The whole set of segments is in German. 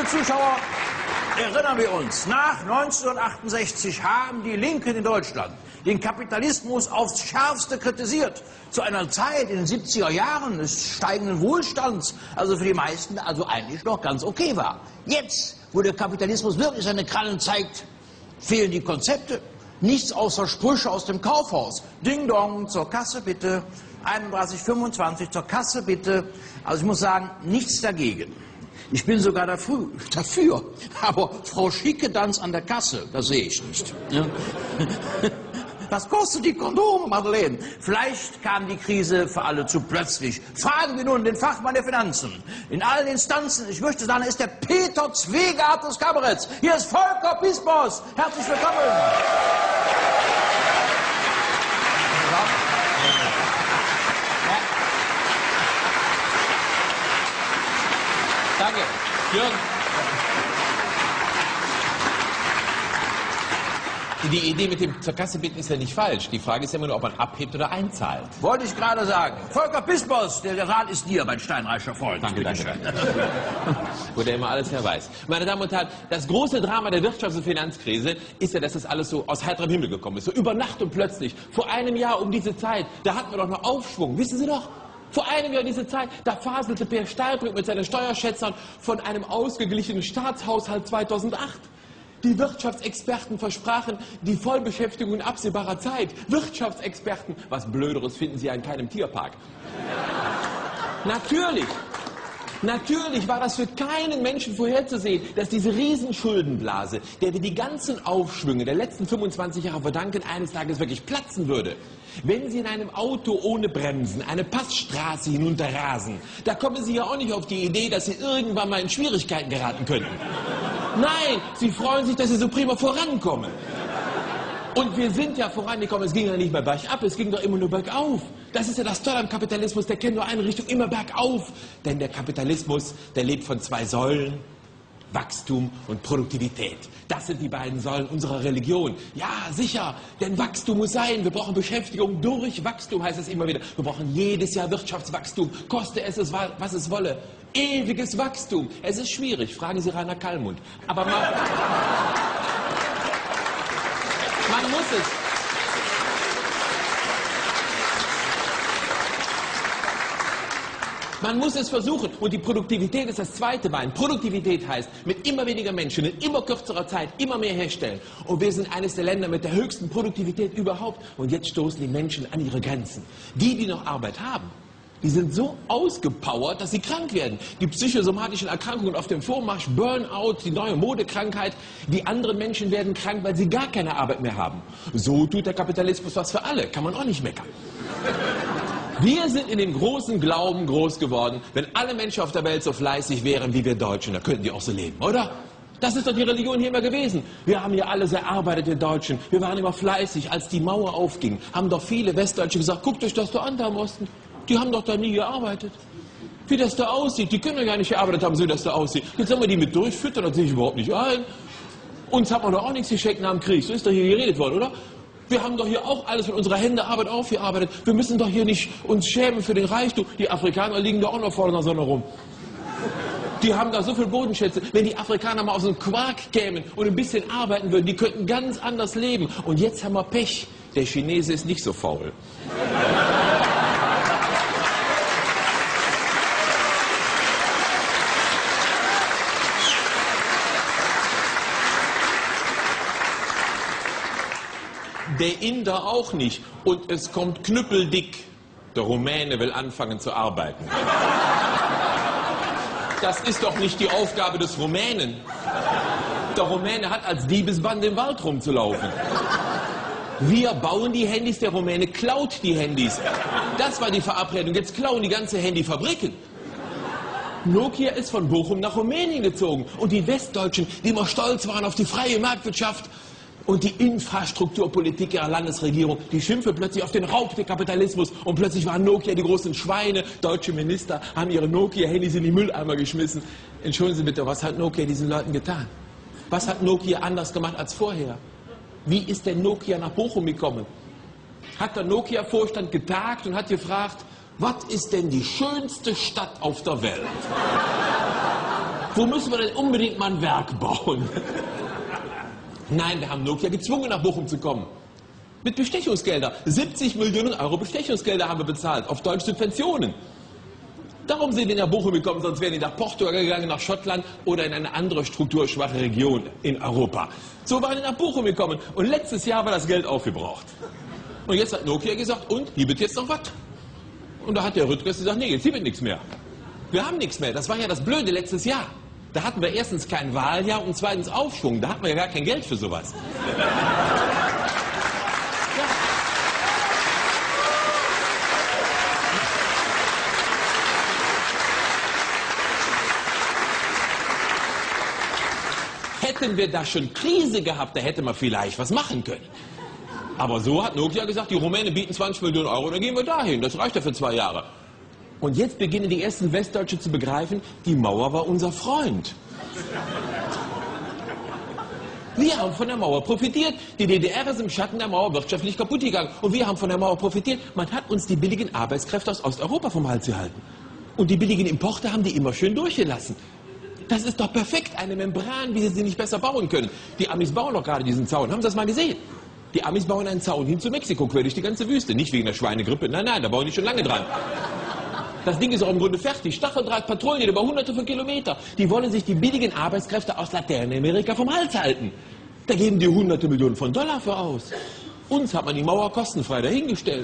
Zuschauer, erinnern wir uns, nach 1968 haben die Linken in Deutschland den Kapitalismus aufs Schärfste kritisiert. Zu einer Zeit in den 70er Jahren des steigenden Wohlstands, also für die meisten also eigentlich noch ganz okay war. Jetzt, wo der Kapitalismus wirklich seine Krallen zeigt, fehlen die Konzepte. Nichts außer Sprüche aus dem Kaufhaus. Ding Dong, zur Kasse bitte. 31,25 zur Kasse bitte. Also ich muss sagen, nichts dagegen. Ich bin sogar dafür. Aber Frau Schickedanz an der Kasse, das sehe ich nicht. Ja. Was kostet die Kondome, Madeleine? Vielleicht kam die Krise für alle zu plötzlich. Fragen wir nun den Fachmann der Finanzen. In allen Instanzen, ich möchte sagen, er ist der Peter Zwegart des Kabaretts. Hier ist Volker Pispers. Herzlich willkommen. Danke. Jürgen. Die Idee mit dem zur Kasse bitten ist ja nicht falsch. Die Frage ist ja immer nur, ob man abhebt oder einzahlt. Wollte ich gerade sagen. Volker Pispers, der Rat ist dir, mein steinreicher Freund. Danke. Wo der immer alles her weiß. Meine Damen und Herren, das große Drama der Wirtschafts- und Finanzkrise ist ja, dass das alles so aus heiterem Himmel gekommen ist. So über Nacht und plötzlich. Vor einem Jahr um diese Zeit, da hatten wir doch noch Aufschwung. Wissen Sie doch? Vor einem Jahr diese Zeit, da faselte Per Steinbrück mit seinen Steuerschätzern von einem ausgeglichenen Staatshaushalt 2008. Die Wirtschaftsexperten versprachen die Vollbeschäftigung in absehbarer Zeit. Wirtschaftsexperten, was Blöderes finden Sie ja in keinem Tierpark. Natürlich war das für keinen Menschen vorherzusehen, dass diese Riesenschuldenblase, der wir die ganzen Aufschwünge der letzten 25 Jahre verdanken, eines Tages wirklich platzen würde. Wenn Sie in einem Auto ohne Bremsen eine Passstraße hinunterrasen, da kommen Sie ja auch nicht auf die Idee, dass Sie irgendwann mal in Schwierigkeiten geraten könnten. Nein, Sie freuen sich, dass Sie so prima vorankommen. Und wir sind ja vorangekommen, es ging ja nicht mehr bergab, es ging doch immer nur bergauf. Das ist ja das Tolle am Kapitalismus, der kennt nur eine Richtung, immer bergauf. Denn der Kapitalismus, der lebt von zwei Säulen, Wachstum und Produktivität. Das sind die beiden Säulen unserer Religion. Ja, sicher, denn Wachstum muss sein. Wir brauchen Beschäftigung durch Wachstum, heißt es immer wieder. Wir brauchen jedes Jahr Wirtschaftswachstum, koste es, was es wolle. Ewiges Wachstum. Es ist schwierig, fragen Sie Rainer Kallmund. Aber man muss es. Man muss es versuchen. Und die Produktivität ist das zweite Bein. Produktivität heißt, mit immer weniger Menschen, in immer kürzerer Zeit, immer mehr herstellen. Und wir sind eines der Länder mit der höchsten Produktivität überhaupt. Und jetzt stoßen die Menschen an ihre Grenzen. Die noch Arbeit haben, die sind so ausgepowert, dass sie krank werden. Die psychosomatischen Erkrankungen auf dem Vormarsch, Burnout, die neue Modekrankheit. Die anderen Menschen werden krank, weil sie gar keine Arbeit mehr haben. So tut der Kapitalismus was für alle. Kann man auch nicht meckern. Wir sind in dem großen Glauben groß geworden, wenn alle Menschen auf der Welt so fleißig wären wie wir Deutschen, dann könnten die auch so leben, oder? Das ist doch die Religion hier immer gewesen. Wir haben ja alle sehr erarbeitete Deutschen. Wir waren immer fleißig. Als die Mauer aufging, haben doch viele Westdeutsche gesagt, guckt euch das doch an da im Osten. Die haben doch da nie gearbeitet. Wie das da aussieht, die können doch gar nicht gearbeitet haben, so wie das da aussieht. Jetzt sollen wir die mit durchfüttern, das sehe ich überhaupt nicht ein. Uns hat man doch auch nichts geschenkt nach dem Krieg, so ist doch hier geredet worden, oder? Wir haben doch hier auch alles mit unserer Hände Arbeit aufgearbeitet. Wir müssen doch hier nicht uns schämen für den Reichtum. Die Afrikaner liegen da auch noch vor der Sonne rum. Die haben da so viel Bodenschätze. Wenn die Afrikaner mal aus dem Quark kämen und ein bisschen arbeiten würden, die könnten ganz anders leben. Und jetzt haben wir Pech. Der Chinese ist nicht so faul. Der Inder auch nicht. Und es kommt knüppeldick. Der Rumäne will anfangen zu arbeiten. Das ist doch nicht die Aufgabe des Rumänen. Der Rumäne hat als Diebesband im Wald rumzulaufen. Wir bauen die Handys, der Rumäne klaut die Handys. Das war die Verabredung. Jetzt klauen die ganze Handyfabriken. Nokia ist von Bochum nach Rumänien gezogen. Und die Westdeutschen, die immer stolz waren auf die freie Marktwirtschaft, und die Infrastrukturpolitik ihrer Landesregierung, die schimpfen plötzlich auf den Raubtierkapitalismus und plötzlich waren Nokia die großen Schweine. Deutsche Minister haben ihre Nokia-Handys in die Mülleimer geschmissen. Entschuldigen Sie bitte, was hat Nokia diesen Leuten getan? Was hat Nokia anders gemacht als vorher? Wie ist denn Nokia nach Bochum gekommen? Hat der Nokia-Vorstand getagt und hat gefragt, was ist denn die schönste Stadt auf der Welt? wo müssen wir denn unbedingt mal ein Werk bauen? Nein, wir haben Nokia gezwungen, nach Bochum zu kommen. Mit Bestechungsgelder. 70 Millionen Euro Bestechungsgelder haben wir bezahlt, auf Deutsch Subventionen. Darum sind die nach Bochum gekommen, sonst wären die nach Portugal gegangen, nach Schottland oder in eine andere strukturschwache Region in Europa. So waren die nach Bochum gekommen und letztes Jahr war das Geld aufgebraucht. Und jetzt hat Nokia gesagt, und, hier wird jetzt noch was? Und da hat der Rüttgers gesagt, nee, jetzt hier wird nichts mehr. Wir haben nichts mehr, das war ja das Blöde letztes Jahr. Da hatten wir erstens kein Wahljahr und zweitens Aufschwung, da hatten wir ja gar kein Geld für sowas. Hätten wir da schon Krise gehabt, da hätte man vielleicht was machen können. Aber so hat Nokia gesagt, die Rumänen bieten 20 Millionen Euro, dann gehen wir dahin. Das reicht ja für 2 Jahre. Und jetzt beginnen die ersten Westdeutsche zu begreifen, die Mauer war unser Freund. Wir haben von der Mauer profitiert. Die DDR ist im Schatten der Mauer wirtschaftlich kaputt gegangen. Und wir haben von der Mauer profitiert. Man hat uns die billigen Arbeitskräfte aus Osteuropa vom Hals gehalten. Und die billigen Importe haben die immer schön durchgelassen. Das ist doch perfekt, eine Membran, wie sie nicht besser bauen können. Die Amis bauen doch gerade diesen Zaun. Haben Sie das mal gesehen? Die Amis bauen einen Zaun hin zu Mexiko, quer durch die ganze Wüste. Nicht wegen der Schweinegrippe. Nein, nein, da bauen die schon lange dran. Das Ding ist auch im Grunde fertig. Stacheldrahtpatrouillen über hunderte von Kilometern. Die wollen sich die billigen Arbeitskräfte aus Lateinamerika vom Hals halten. Da geben die hunderte Millionen von Dollar für aus. Uns hat man die Mauer kostenfrei dahingestellt.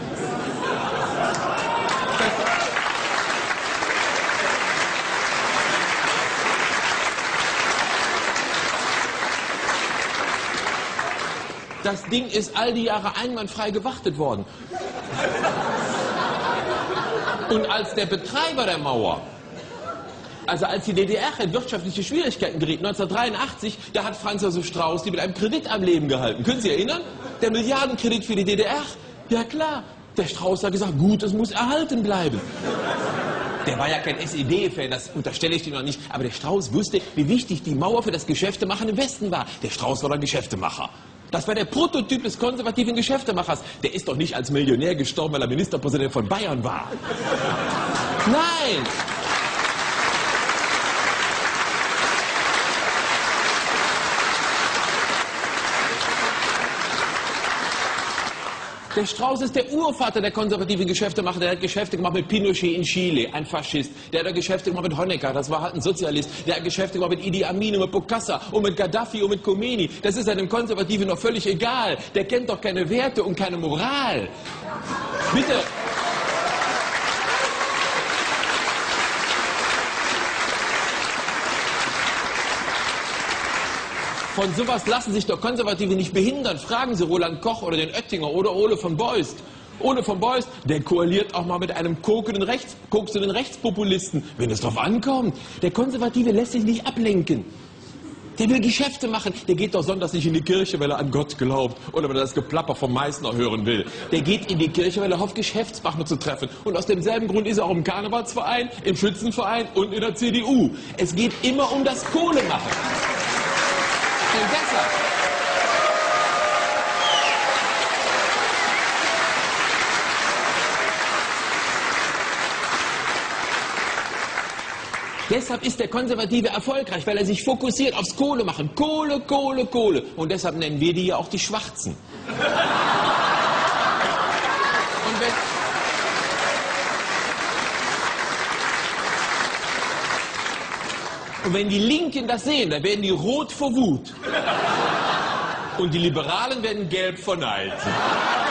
Das Ding ist all die Jahre einwandfrei gewartet worden. Und als der Betreiber der Mauer, also als die DDR in wirtschaftliche Schwierigkeiten geriet, 1983, da hat Franz Josef Strauß die mit einem Kredit am Leben gehalten. Können Sie sich erinnern? Der Milliardenkredit für die DDR? Ja klar. Der Strauß hat gesagt, gut, es muss erhalten bleiben. Der war ja kein SED-Fan, das unterstelle ich dir noch nicht. Aber der Strauß wusste, wie wichtig die Mauer für das Geschäftemachen im Westen war. Der Strauß war der Geschäftemacher. Das war der Prototyp des konservativen Geschäftemachers. Der ist doch nicht als Millionär gestorben, weil er Ministerpräsident von Bayern war. Nein! Der Strauß ist der Urvater der konservativen Geschäftemacher. Der hat Geschäfte gemacht mit Pinochet in Chile, ein Faschist. Der hat Geschäfte gemacht mit Honecker, das war halt ein Sozialist. Der hat Geschäfte gemacht mit Idi Amin und mit Bokassa und mit Gaddafi und mit Khomeini. Das ist einem Konservativen noch völlig egal. Der kennt doch keine Werte und keine Moral. Bitte. Von sowas lassen sich doch Konservative nicht behindern. Fragen Sie Roland Koch oder den Oettinger oder Ole von Beust. Ole von Beust, der koaliert auch mal mit einem koksenden Rechtspopulisten, wenn es drauf ankommt. Der Konservative lässt sich nicht ablenken. Der will Geschäfte machen. Der geht doch sonntags nicht in die Kirche, weil er an Gott glaubt oder weil er das Geplapper vom Meißner hören will. Der geht in die Kirche, weil er hofft, Geschäftspartner zu treffen. Und aus demselben Grund ist er auch im Karnevalsverein, im Schützenverein und in der CDU. Es geht immer um das Kohlemachen. Und deshalb ist der Konservative erfolgreich, weil er sich fokussiert aufs Kohlemachen. Kohle, Kohle, Kohle. Und deshalb nennen wir die ja auch die Schwarzen. Und wenn die Linken das sehen, dann werden die rot vor Wut. Und die Liberalen werden gelb vor Neid.